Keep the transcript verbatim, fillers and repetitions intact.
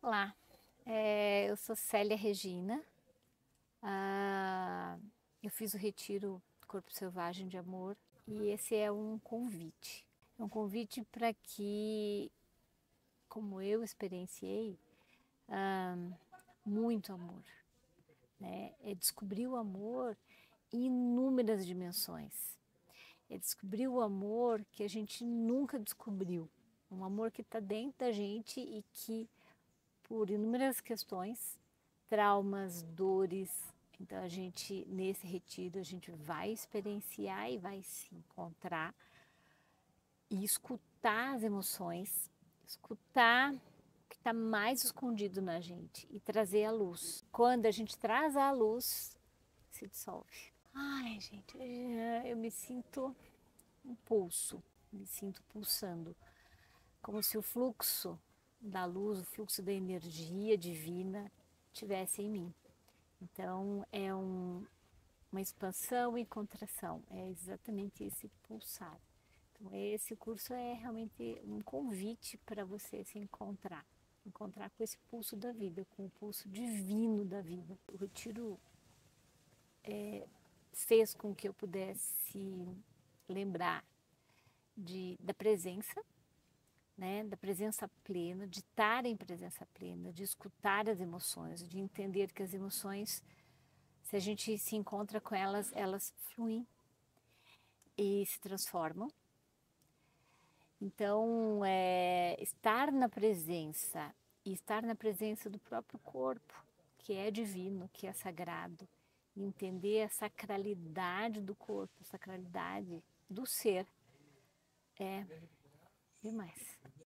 Olá, é, eu sou Célia Regina. Ah, eu fiz o retiro Corpo Selvagem de Amor e esse é um convite. É um convite para que, como eu experienciei, ah, muito amor, né? É descobrir o amor em inúmeras dimensões. É descobrir o amor que a gente nunca descobriu. Um amor que está dentro da gente e que, por inúmeras questões, traumas, dores. Então a gente, nesse retiro, a gente vai experienciar e vai se encontrar e escutar as emoções, escutar o que está mais escondido na gente e trazer a luz. Quando a gente traz a luz, se dissolve. Ai, gente, eu me sinto um pulso, me sinto pulsando, como se o fluxo da luz, o fluxo da energia divina tivesse em mim. Então, é um, uma expansão e contração, é exatamente esse pulsar. Então, esse curso é realmente um convite para você se encontrar, encontrar com esse pulso da vida, com o pulso divino da vida. O retiro é, fez com que eu pudesse lembrar de, da presença, né, da presença plena, de estar em presença plena, de escutar as emoções, de entender que as emoções, se a gente se encontra com elas, elas fluem e se transformam. Então, é, estar na presença e estar na presença do próprio corpo, que é divino, que é sagrado, e entender a sacralidade do corpo, a sacralidade do ser, é demais.